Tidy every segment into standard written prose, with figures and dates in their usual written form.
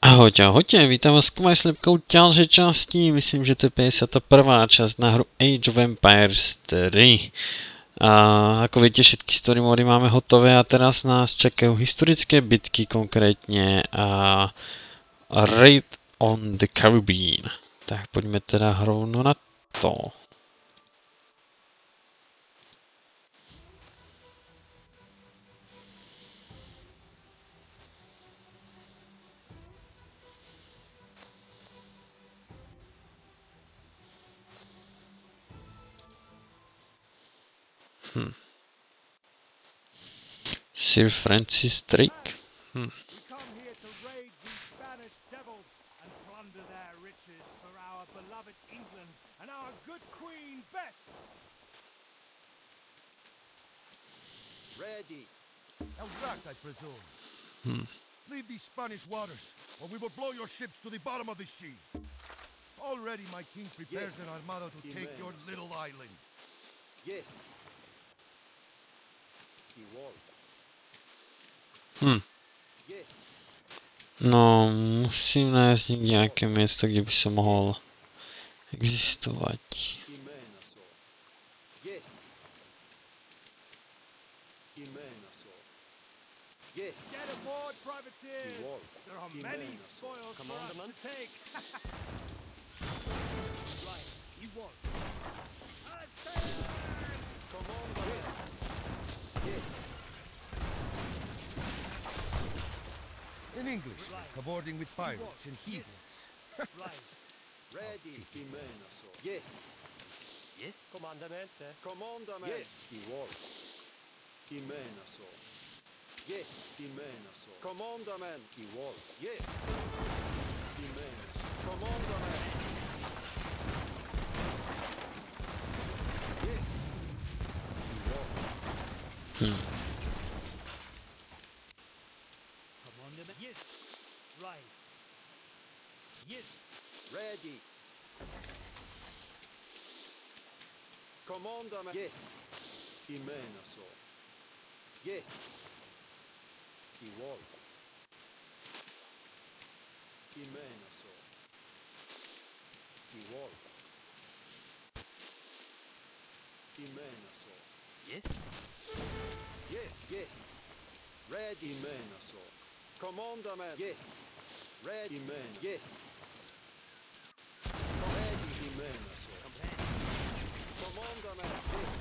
Ahojte, ahojte, vítam vás k mojej slepkou ďalšej časti, myslím, že to je 51. časť na hru Age of Empires 3. A ako viete, všetky story mody máme hotové a teraz nás čakajú historické bitky, konkrétne a Raid on the Caribbean. Tak poďme teda rovno na to. Sir Francis Drake. We come here to raid these Spanish devils and plunder their riches for our beloved England and our good Queen Bess. Ready. Eldrac, I presume. Leave these Spanish waters, or we will blow your ships to the bottom of the sea. Already my king prepares Yes. an armada to take your Immense. little island. Yes. The wall. Yes. No, musím nájsť nejaké miesto, kde by som mohol existovať. Imenaso. Yes. Imenaso. Yes. Get aboard, privateers. The wall. There are many Immense. spoils for us to take. Right, you won't. Commander. Yes. Yes. In English, cavorting with pirates and heathens. Right. Ready. Imenaso. Yes. Yes, comandamente. Commandament. Yes. The wall. Imenaso. Yes. Imenaso. Commandament. The wall. Yes. Imenaso. Commandament. Yes. The wall. Commandment. Yes. Right. Yes. Ready. Commandament. Yes. Imenaso. Yes. The wall. Imenaso. The wall. Imenaso. Yes. Yes. Yes. Ready. Imenaso. Commandament. Yes. Ready. Imen. Yes. Ready. Imenaso. Commandament. Yes.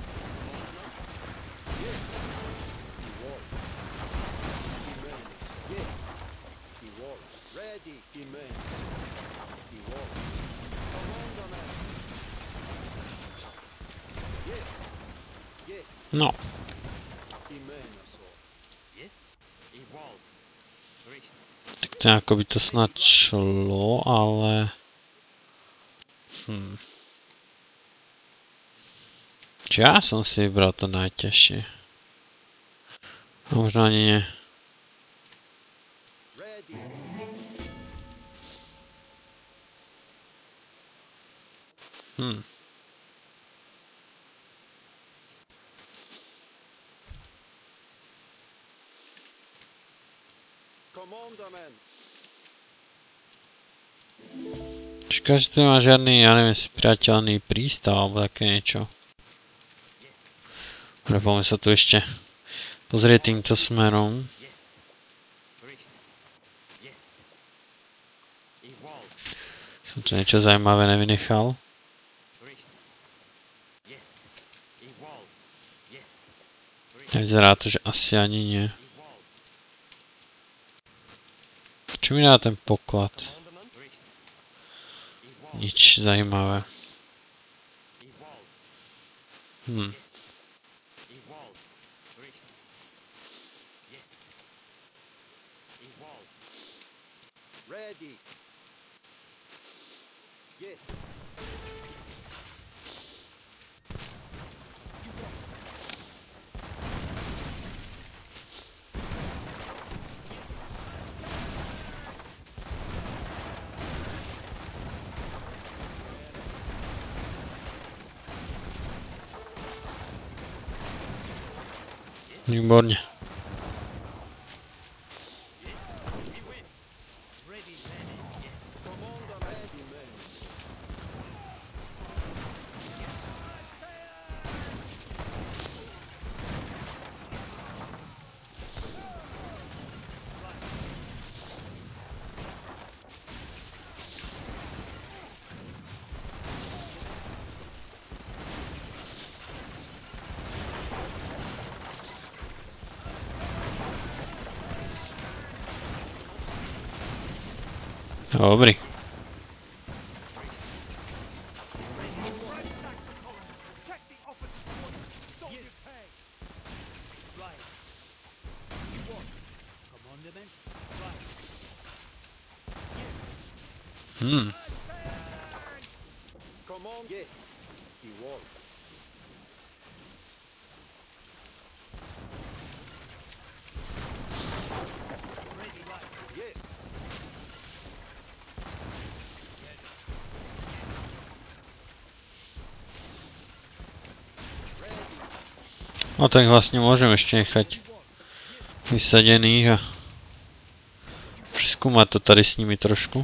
Yes. The wall. Imenaso. Yes. The wall. Ready. Imenaso. The wall. Commandament. Yes. Yes. No, Imenaso. Yes. Evolve. Richt. tak to ako by to snad šlo, ale... Či ja som si vybral to najťažšie. A možno ani nie. Ready. Commandament. Škoda, že tu nemá žiadny, ja neviem, spriateľný prístav alebo také niečo. Dobre, poďme sa tu ešte pozrieť týmto smerom. Yes. Richt. Yes. Evolve. Som tu niečo zaujímavé nevynechal. Richt. Yes. Evolve. Yes. Richt. Vyzerá to, že asi ani nie. Evolve. Čo mi dá ten poklad? Commandament. Richt. Evolve. Nič zaujímavé. Evolve. Hm. Yes. Evolve. Richt. Yes. Evolve. Ready. Yes. Výborne. He wins. Ready, then. Dobrý. Check the officer's orders. Soldiers pay. Right. You want commandment? Right. Yes. Come on. Yes. Igual. Ready, right. Yes. No tak vlastně můžeme ještě nechat vysaděných a přizkoumat to tady s nimi trošku.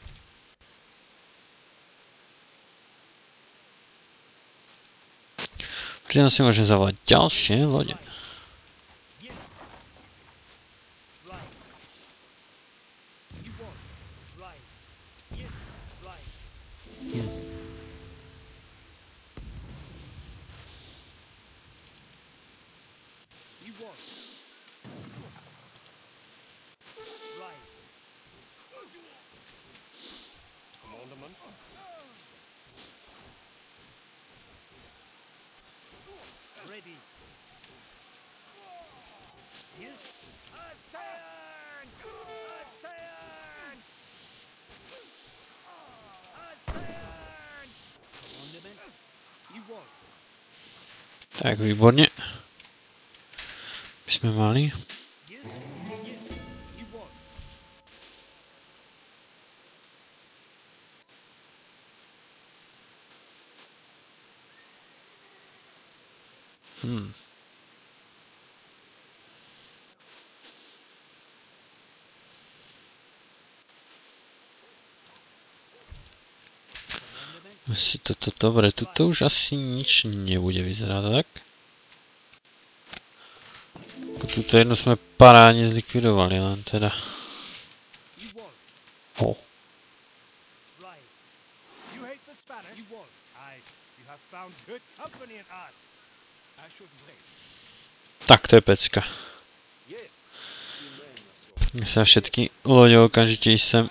Přitom si můžeme zavolat další lodě. Yes. Right. You want. Right. Yes. Right. Yes. You want. Right. Commandment. Ready. Yes. Astern! Astern! Astern! Commandment. You want. Tak výborně. Bychom mali. Yes. Yes. You want. Asi toto dobré, tuto už asi nič nebude vyzerát, tak? Tuto jednu jsme parádně zlikvidovali, len teda. You want. Oh. Right. You hate the Spanish? You want. Aye. You have found good company in us. I should wait. Tak to je pecka. Yes. Imena Se všetky lodě okamžitě jsem.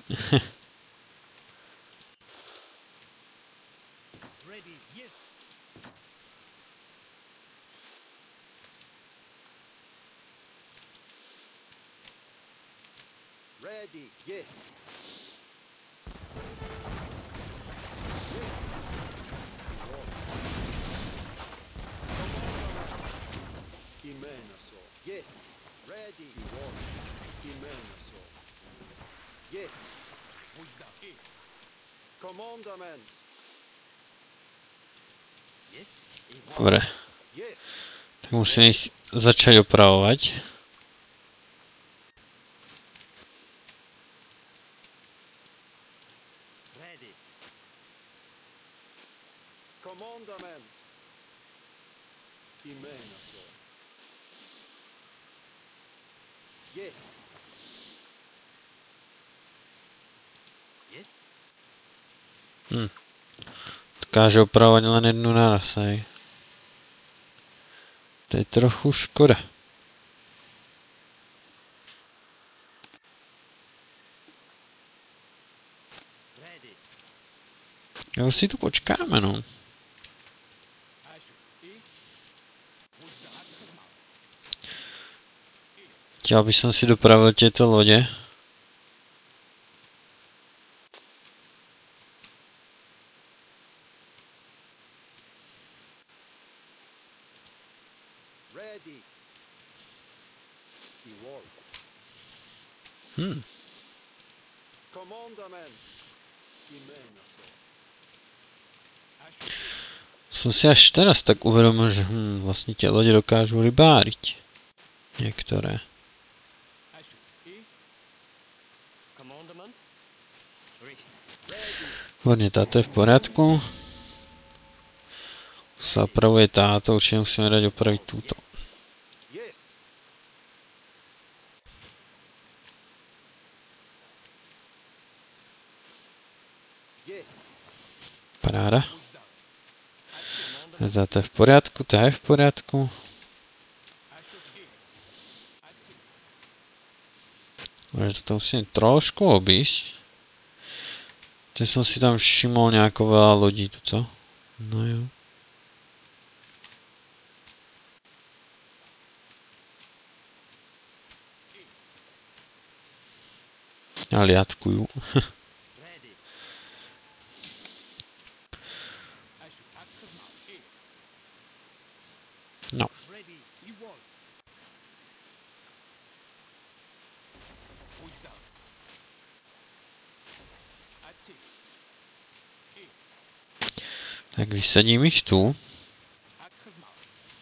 Ready. Yes. Ready. Yes. Imena Yes. Ready. Igual. Imena Yes. Commandment. Yes. Igual. Dobre, Yes. tak musím ich začať opravovať. Ready. Commandment. Imena Yes. Yes. Dokáže opravovať len jednu naraz, hej. To je trochu škoda. Ready. Já už si tu počkáme, no. Chtěl bych si dopravil těto lodě. Ready. Igual. Commandment. Imena Jsem si až teraz tak uvědomil, že vlastně tě lodě dokážou rybárit. Některé. Commandment. Richt. Hodně, táto je v pořádku. Se opravuje táto, určitě musíme dát opravit tuto. Yes. Yes. Paráda. Táto je v pořádku, ta je v pořádku. Ale to musím trošku obísť. Teď som si tam všimol nejako veľa lodí tuto. No jo. A liatkujú. Ready. No. Ready. You won. Push down. That's it. Tak vysadím ich tu. Akgemaakt.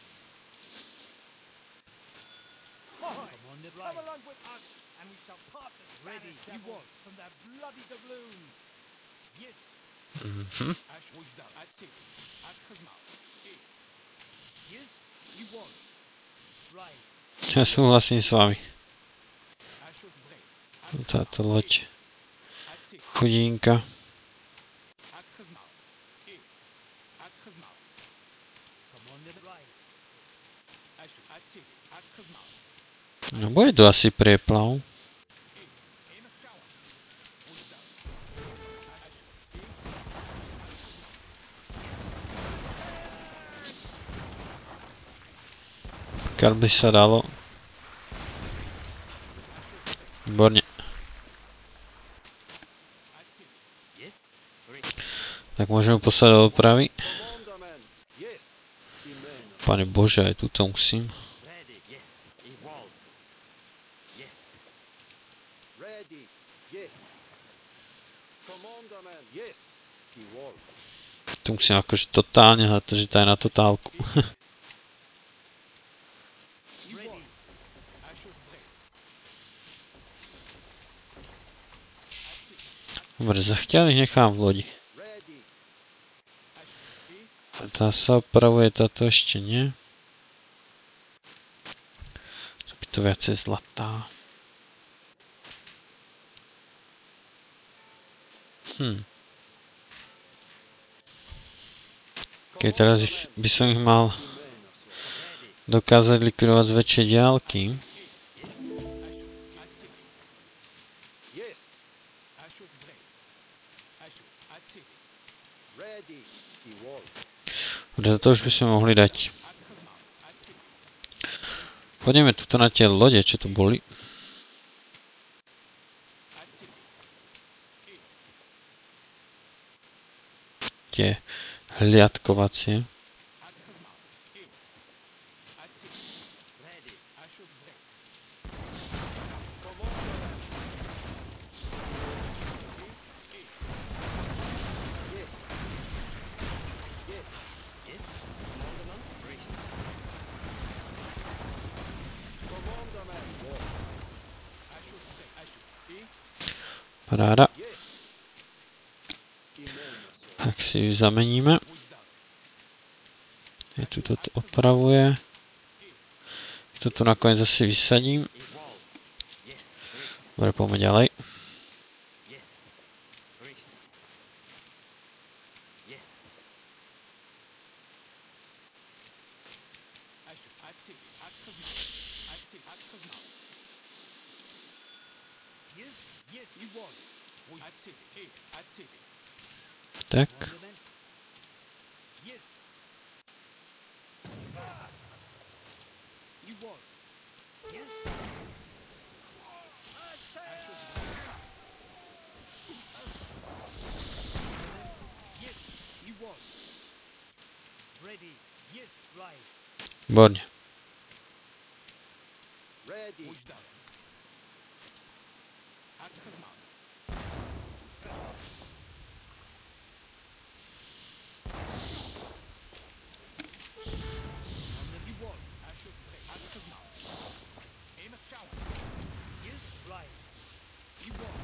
Come along with us, and we shall part the Spanish devils from their bloody doubloons. Yes. Mhm. Ash, push down. That's it. Akgemaakt. Yes. You won. Right. Ja súhlasím s vami. Ash of vrij. Táto loď. That's it. Chudínka. Akgemaakt. Akgemaakt. Come on, right. Ash, that's it. Akgemaakt. No bude tu asi prieplav. Enig shower. Push down. Ash. Pokiaľ by sa dalo. Výborne. That's it. Yes. Ready. Tak môžeme poslať do opravy. Commandament. Yes. Amen. Pane Bože, aj tuto musím. Ready. Yes. Evolve. Yes. Ready. Yes. Commandament. Yes. Evolve. Tu musím akože totálne hľadať, aj na totálku. Ready. Ash of vrij. That's it. Dobre, zachťaľ ich nechám v lodi. Ready. Ash. Tá sa opravuje, táto ešte nie. To by to viacej zlatá. Keď teraz by som ich mal dokázať likvidovať z väčšej diaľky. That's it. Yes. Ash of vrij. Ash. That's it. Ready. Evolve. Dobre, za to už by sme mohli dať. Akgemaakt. That's it. Pôjdeme tuto na tie lode, čo tu boli. That's it. Tie hliadkovacie. Akgemaakt. That's it. Ready. Ash of vrij. Yes. Yes. Yes. Commandment. Reached. Commandament. War. Ash of vrij. Ash. Paráda. Yes. Amen. Tak si ju zameníme. Push down. Je tu toto opravuje. Toto nakoniec zase vysadím. Evolve. Yes. Reached. Dobre, poďme ďalej. Yes. Reached. Yes. Ash. That's it. Akgemaakt. That's it. Akgemaakt. Yes. Yes. You won. That's it. That's it. Tak. Commandment. Yes. You won. Yes. Ash of Yes. You won. Ready. Yes. Right. Výborne. Ready. push down. Akgemaakt. You won. Ash of vrij. Akgemaakt. Enig shower. Yes. Right. You won.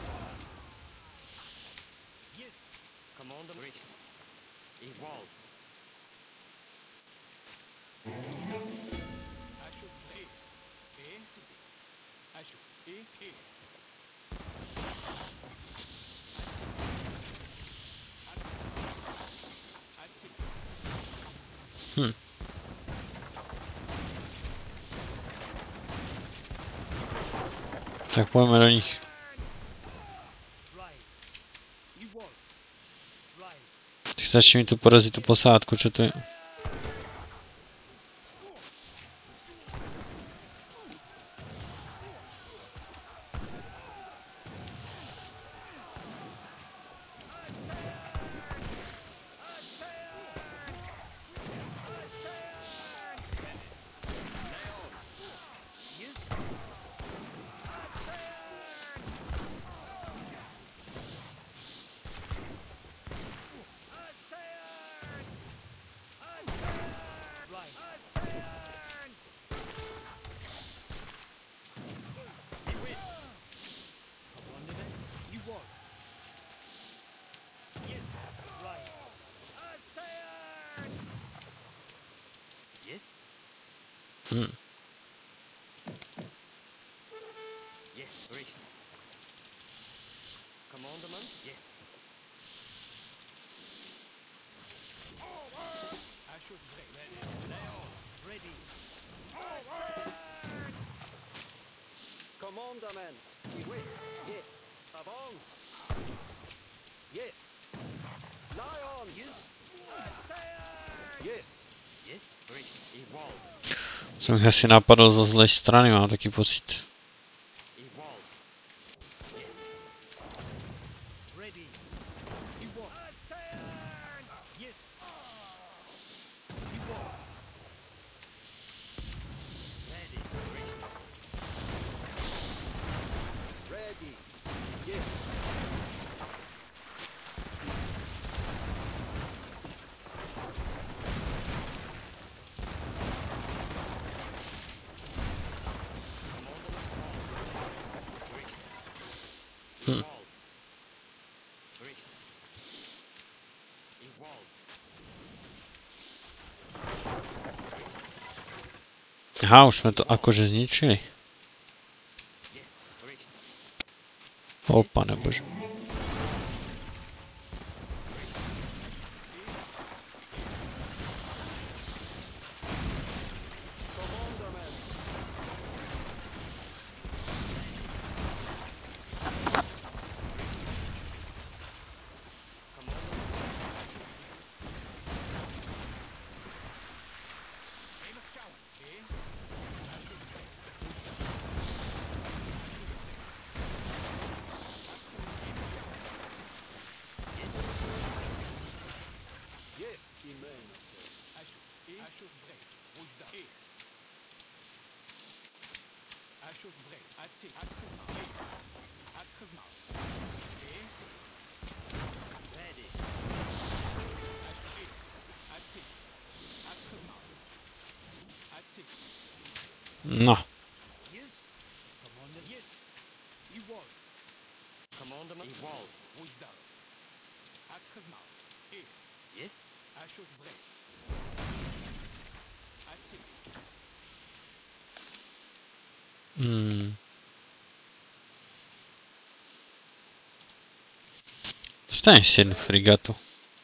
Yes. Commandment. Reached. Evolve. Ash of vrij. Zit. Ash of That's it. Tak poďme do nich. Right. You won. Stačí mi tu porazit tu posádku, čo to je? Yes. Hm. Yes, reached. Commandment? Yes. Commandament. Yes. Yes. Avance. Yes. Lion. Yes. Yes. Yes, reached. Evolve. Jsem jich asi napadl zo zlej strany, mám taký pocit. Evolve. Yes. Ready. You want. Yes. You want. Ready. Reached. Ready. Yes. Evolve. Reached. Evolve. Aha, už jsme to akože zničili. Yes, reached. O pane bože. Commandament. Yes. Immense. Ready. No, Yes. Commander. Yes. You want. Commandment? Evolve. Yes. hmm. Dostaň si jednu frigatu.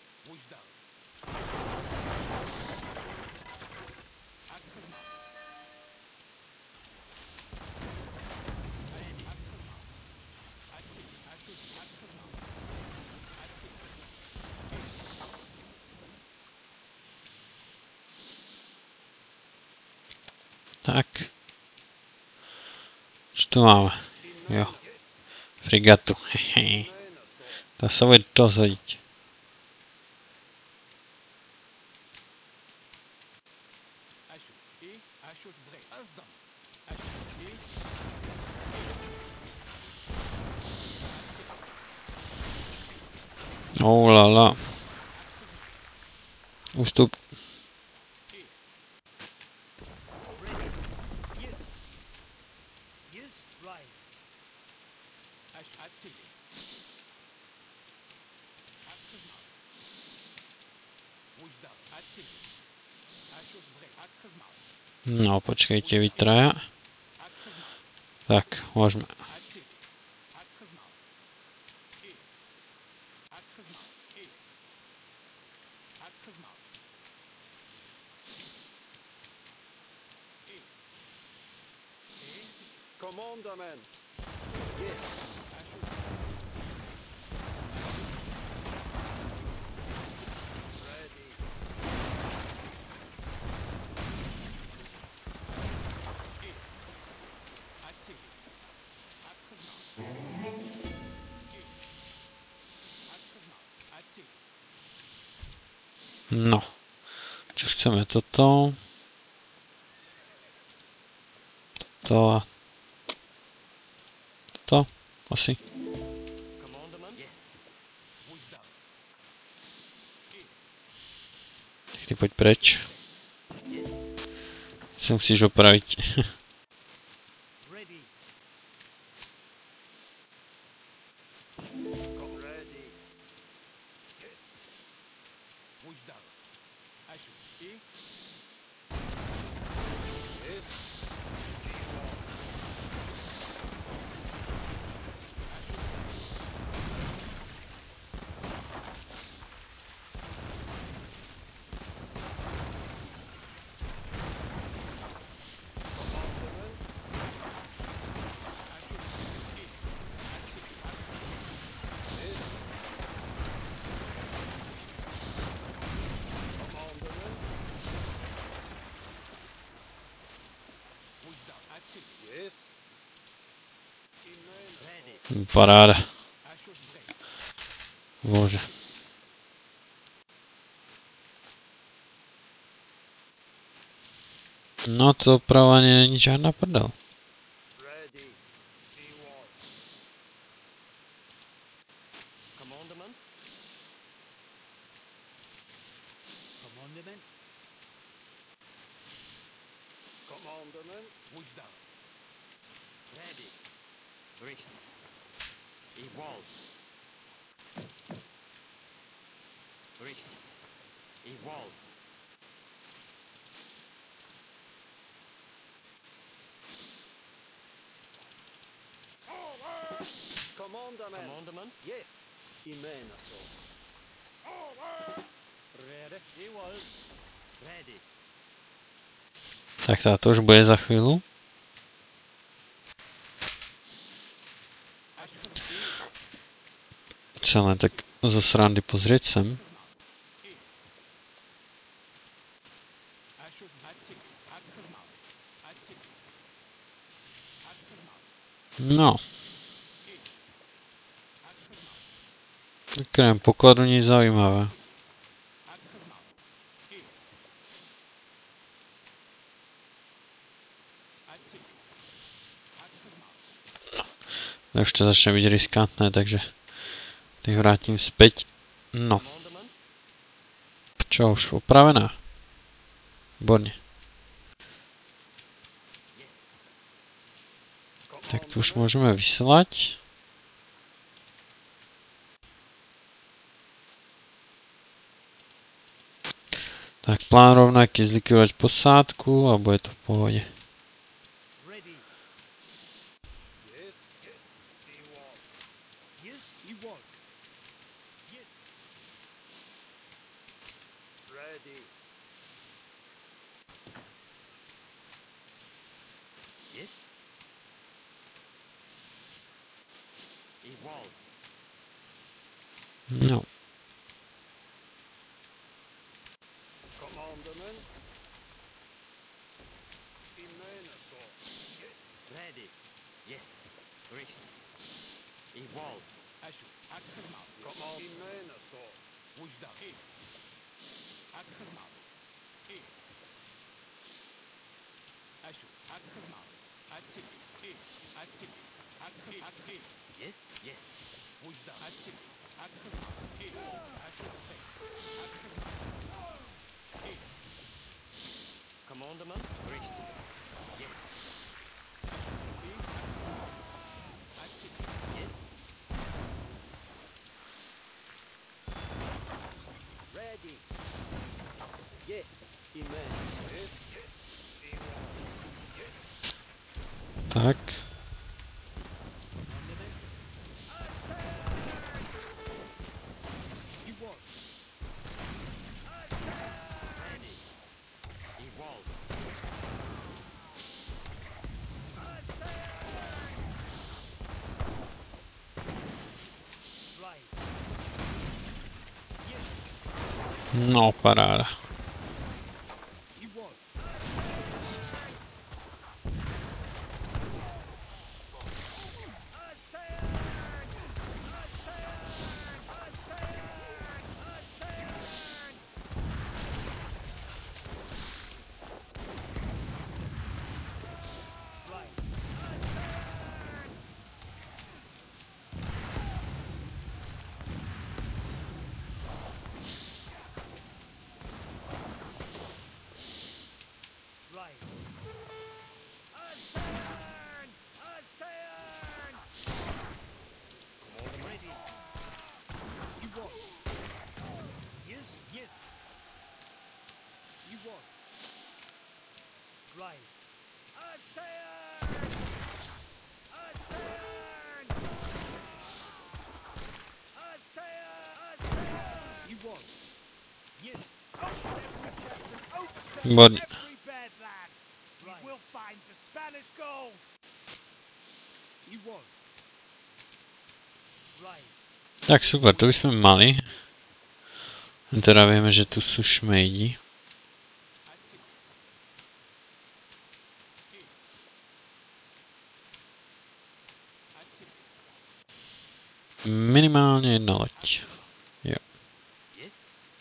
Tak. Co tu máme? Jo. Frigatu. Hehe. Ta se bude dozhodit. Oh la la. Ústup. Yes. Yes. Right. No, počkejte, vy traja. Tak, môžeme. Commandament. Yes. No. Čo chceme? Toto. Toto a toto. Asi. Commandment. Yes. Ty pojď preč. Si musíš opravit. Ready. Come ready. Yes. Push down. Ashu. Yes. Yes. Amen. Ready. Paráda. Ashu's ready. Bože. No to opravovanie není žádná prdel. Ready. Be one. Commandment. Commandment. Commandment. Push down. Ready. Richt. Evolve. Richt. Evolve. Commandment. Commandment. Yes. Amen. So. Ready. Evolve. Ready. Tak to už bude za chvíľu. Celé tak zo srandy pozrieť sem. Ashu's ready. Adhermal. Adhermal. Adhermal. No. Okrem pokladu nic zaujímavé. Adhermal. Adhermal. Adhermal. Už to začne byť riskantné, takže teď vrátím späť. No, Commandment. čo už opravená? Výborne. Yes. Tak tu už môžeme vyslať. Tak plán rovnaký, zlikvidovať posádku a bude to v pohode. Ready. Yes. Yes. Be one. Yes, he won. Yes. Ready. Yes. Evolve. No, Commandment. Amen. So. Yes. Ready. Yes. Richt. Evolve. Ashu. Adhermal. Command. Amen. So. Push down. Adhermal. Ashu. Adhermal. Adhermal. Adhermal. Adhermal. Yes. Yes. Push down. Adhermal. Adhermal. Ashu's ready. Adhermal. Commandment. Richt. Yes. Adhermal. Yes. Ready. Yes. Amen. Yes. Yes. Be one. Yes. tak. He won. Ready. Evolve. Right. No, paráda. He won. Yes. You won. Right. Astern! Astern! Astern! You won. Yes. Open every chest and overturn Výborně. every bed, lads. We will find the Spanish gold. You won. Right. Tak super, to bychom mali. Teda víme, že tu jsou šmejdi. Minimálně jedna loď. Jo. Yes.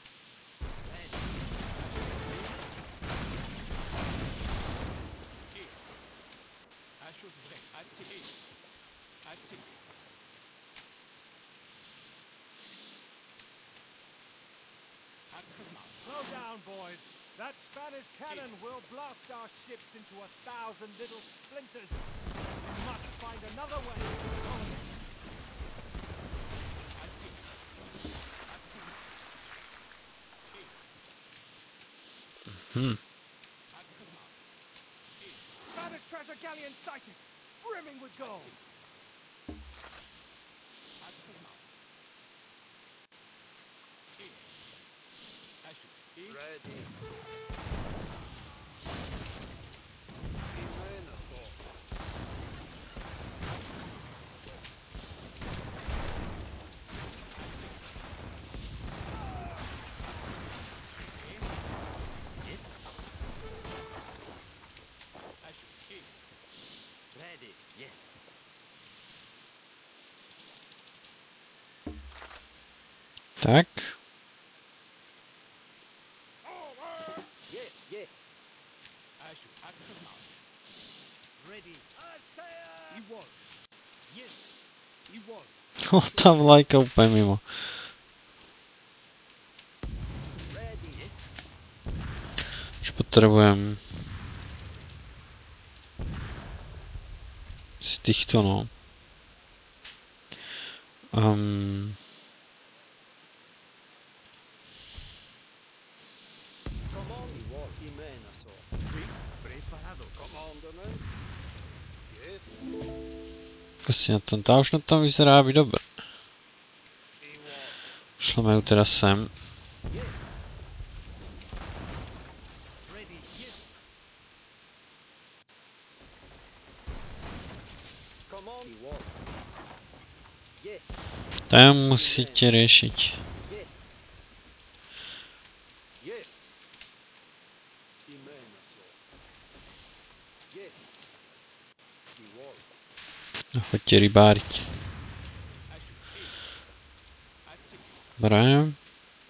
Slow down, boys. That Spanish cannon will blast our ships into 1,000 little splinters. We must find another way. Spanish treasure galleon sighted, brimming with gold. Ready. Imena so. Yes. Ready. Yes. Tak. Yes, yes. Ready. You won. Yes. You won. Ta vlajka úplně mimo. Ready. Yes. Už potřebujeme z těchto, no. Come on, Igual. Imena so. Sí, preparado. Commandment. Yes. Prostě na tom, ta už na tom vyzerá být dobře. Igual. Šleme ju teda sem. Yes. Ready. Yes. Come on, Igual. Yes. To je musíte řešit. Yes. Yes. Imena so. Yes. Igual. No, choďte rybárit. Dobré.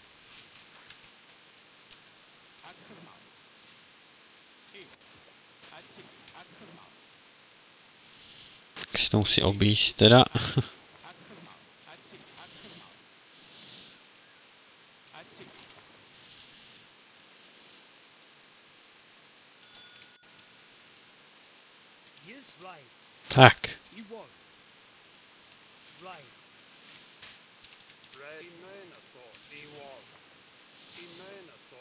Tak si to musí objíst teda. Yes, right. Tak. You won. Right. Ready. Imena so. Igual. Imena so.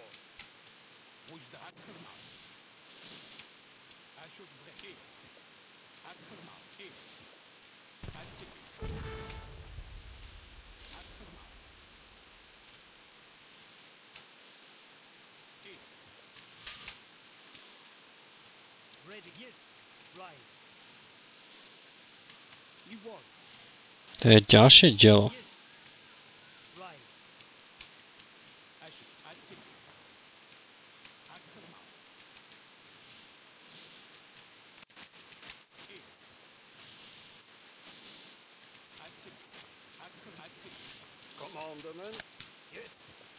Ready. Yes. Right. You won. To je další dělo. Yes. Right. Commandment. Yes.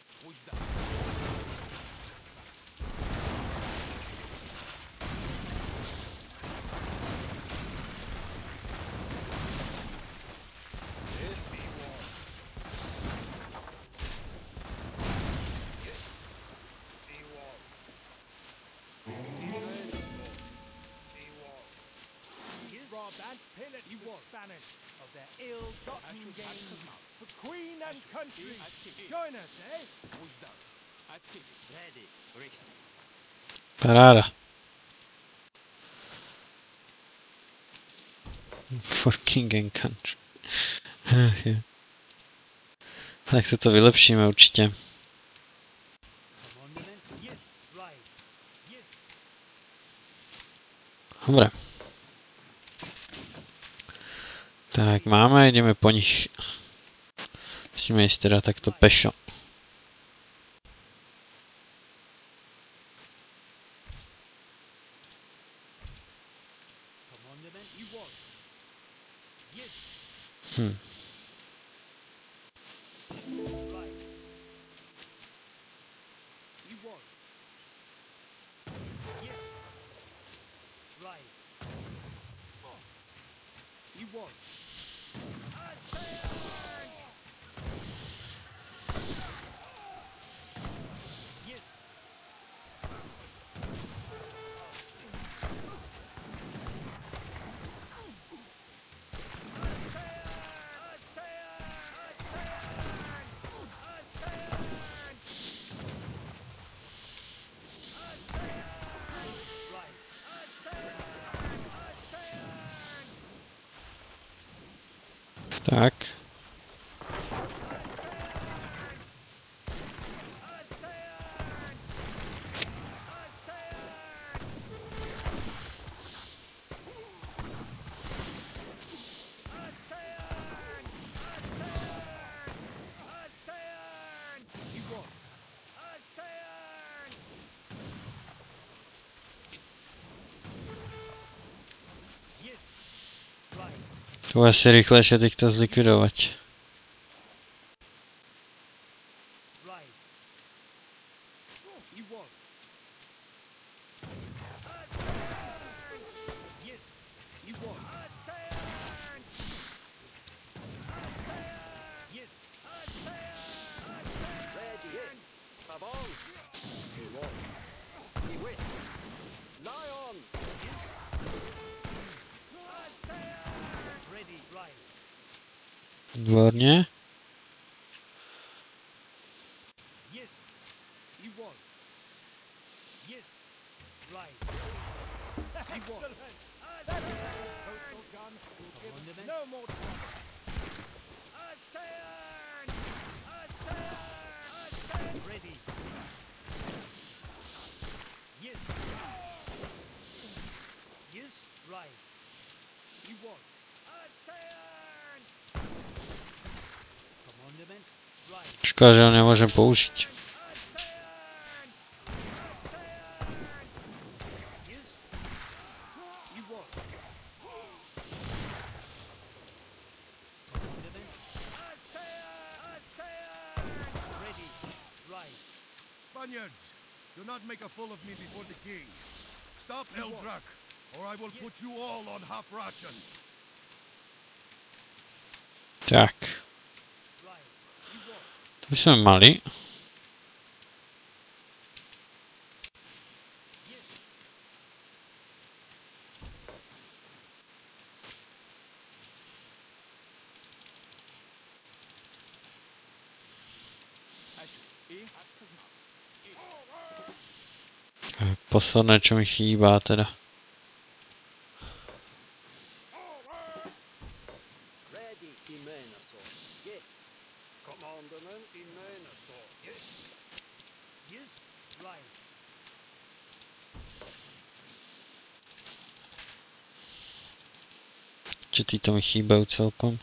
Yes, Igual. Yes. Igual. Imena so. Igual. Yes. Rob and pillage the Spanish of their ill-gotten gains for queen and country. Join us, eh? Ready. Richtig. Paráda. For King and Country. Tak se to vylepšíme určitě. Commandment, yes, right. Yes. Dobré. Tak máme, jdeme po nich. Musíme jít teda takto pešo. Commandment, you want. Yes. Right. You want. Yes. Right. You want. I stand. Yes. Tak. To bude asi rychlejší teď to zlikvidovat. Výborně. Yes, you won. Yes, right. Excellent. That postal gun will give us no more trouble. I stand. Ready. Yes. Yes, right. You won. I stand. Commandment, right. Škoda, že ho nemůžem použít. Spaniards, do not make a fool of me before the king. Stop Eldrak, or I will put you all on half rations. Tak. To bychom mali. Posledné, čo mi chýbá teda. Ready. Imenaso. Yes. Commandment in Menaso. Yes. Yes, right. Že tyto mi chýbají celkom.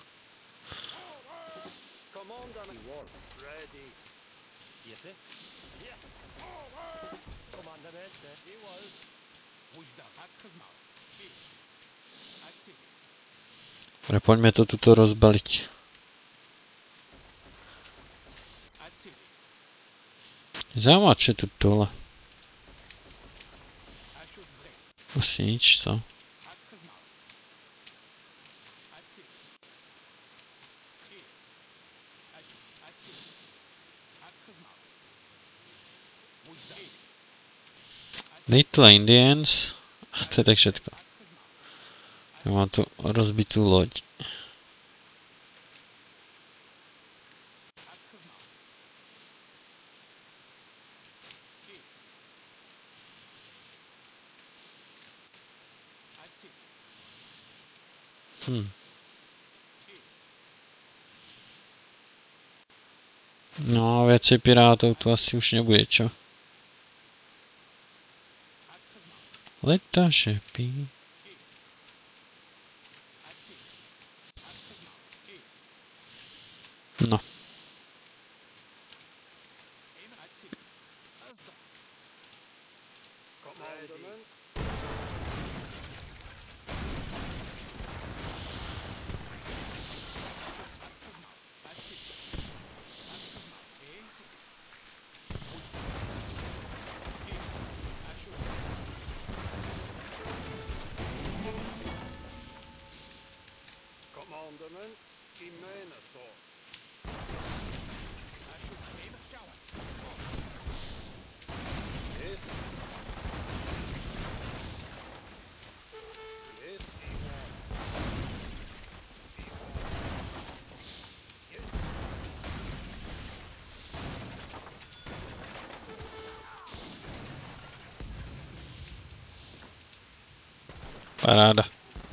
Commandment. War. Ready. Yes, sir. Yes. Commandment Iwal. Wujda Hakrzma. Axi. Dobre, poďme to tuto rozbaliť. Axi. Zaujímavé, čo je tu dole. Ashus Vrek. Asi nič, co? Hakrzma. Axi. Ashu. Axi. Hakrzma. Wujda. Little Indians. A to je tak všetko. Ja mám tu rozbitú loď. No, viacej pirátov tu asi už nebude, čo? Leta šepí. No. Commandment. Commandment. Imenaso. Yes. Yes, Ivan. Yes. Paráda.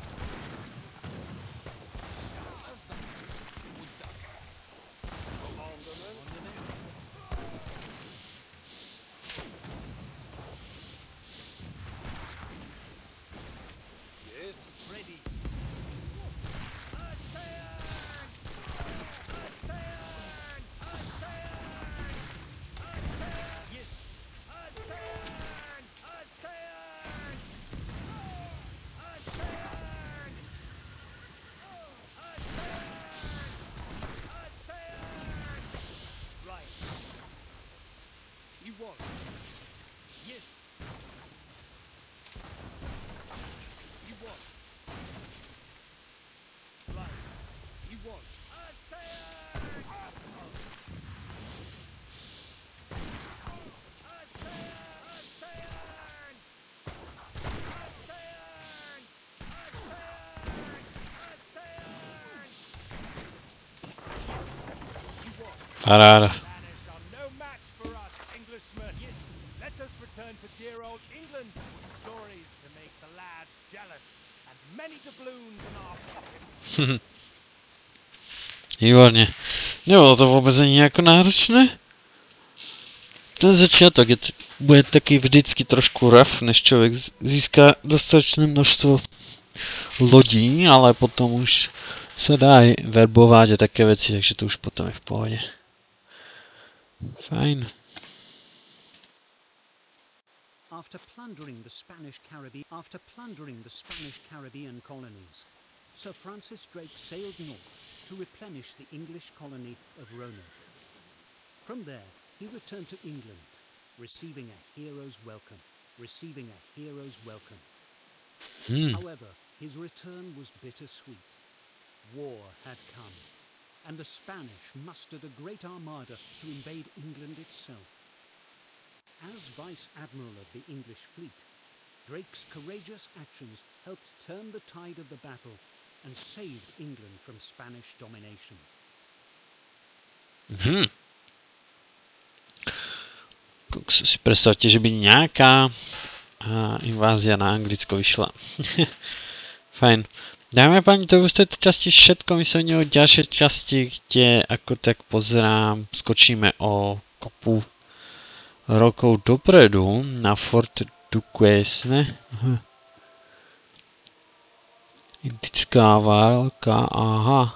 You won. Yes. You won. Right. You won. Paráda. Spanish are no match for us, Englishmen. Yes. Let us return to dear old England with stories to make the lads jealous and many doubloons in our pockets. Výborně. Nebylo to vůbec ani jako náročné? Ten začátek bude taky vždycky trošku rough, než člověk získá dostatečné množstvo lodí, ale potom už se dá verbovat a také věci, takže to už potom je v pohodě. Fajn. After plundering the Spanish Caribbean colonies, Sir Francis Drake sailed north to replenish the English colony of Roanoke. From there, he returned to England, receiving a hero's welcome. However, his return was bittersweet. War had come, and the Spanish mustered a great armada to invade England itself. As Vice Admiral of the English fleet, Drake's courageous actions helped turn the tide of the battle and saved England from Spanish domination. Si představte, že by nějaká invázia na Anglicko vyšla. Fajn. Dámy a páni, to už je časti všetko, myslím, o ďalšej časti, kde ako tak pozerám, skočíme o kopu rokov dopredu na Fort Duquesne. Indická válka, aha.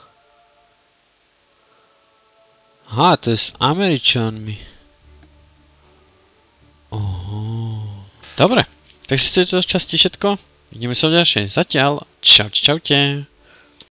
Aha, to je s Američanmi. Oho. Dobre, takže to je to časti všetko. Vidíme sa v ďalšej. Zatiaľ, čaute.